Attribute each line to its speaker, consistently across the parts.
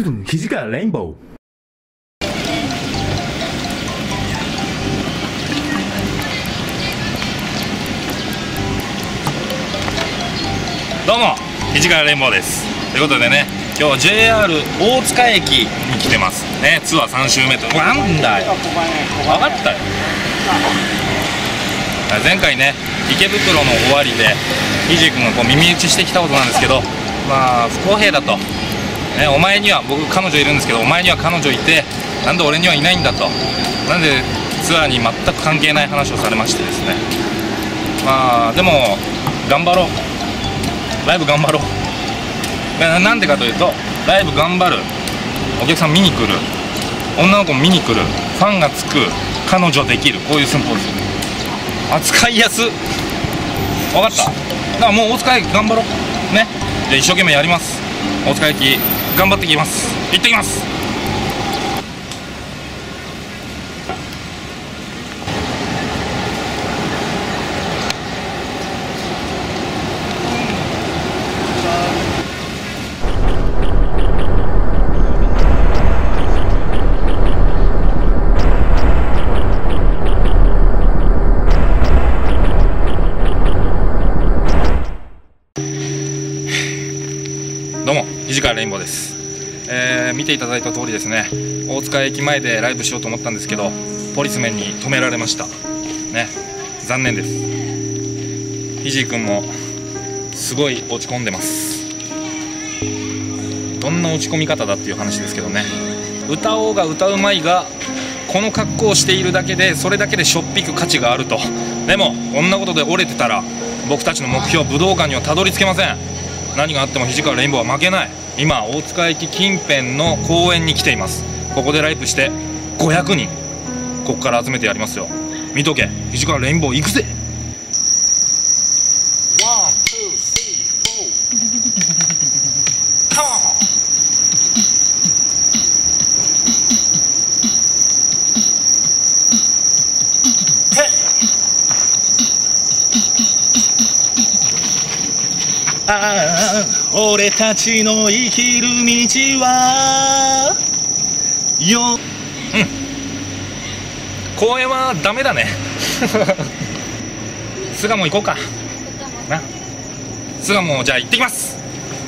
Speaker 1: 肘からレインボー。
Speaker 2: どうも、肘からレインボーです。ということでね、今日 JR 大塚駅に来てますね。ツアー3周目と。なんだよ、分かったよ。前回ね、池袋の終わりでひじ君がこう耳打ちしてきたことなんですけど、まあ不公平だと、ね、お前には、僕彼女いるんですけど、お前には彼女いてなんで俺にはいないんだと、なんでツアーに全く関係ない話をされましてですね、まあでも頑張ろう、ライブ頑張ろう。なんでかというと、ライブ頑張る、お客さん見に来る、女の子も見に来る、ファンがつく、彼女できる、こういう寸法です。扱いやす。分かった。だからもう大塚駅頑張ろうね。じゃあ一生懸命やります。大塚駅頑張ってきます。行ってきます。どうも、肘からレインボーです。見ていただいた通りですね、大塚駅前でライブしようと思ったんですけど、ポリスメンに止められましたね。残念です。肘君もすごい落ち込んでます。どんな落ち込み方だっていう話ですけどね。歌おうが歌うまいが、この格好をしているだけで、それだけでしょっぴく価値があると。でもこんなことで折れてたら、僕たちの目標武道館にはたどり着けません。何があっても肘からレインボーは負けない。今大塚駅近辺の公園に来ています。ここでライブして500人ここから集めてやりますよ。見とけ、肘からレインボー行くぜ。ワン、ツー、スリー、フォー、カモン。ああ、俺たちの生きる道はよ。公園はダメだね。巣鴨行こうかな。巣鴨じゃあ行ってきます。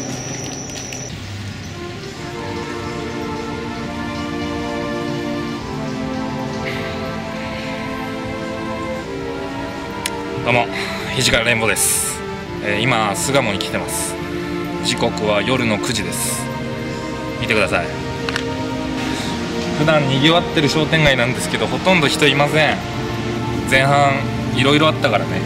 Speaker 2: どうも、肘からレインボーです。今巣鴨に来てます。時刻は夜の9時です。見てください。普段にぎわってる商店街なんですけど、ほとんど人いません。前半いろいろあったからね。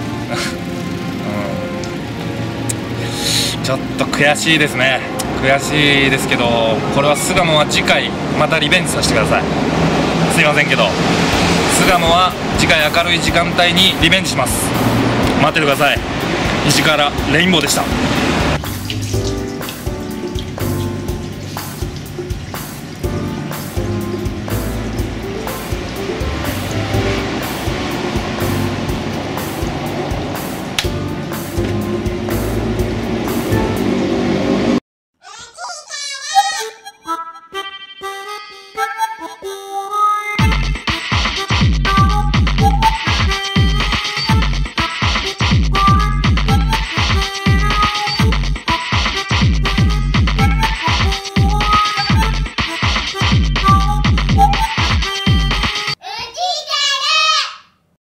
Speaker 2: ちょっと悔しいですね。悔しいですけど、これは巣鴨は次回またリベンジさせてください。すいませんけど、巣鴨は次回明るい時間帯にリベンジします。待っててください。肘からレインボーでした。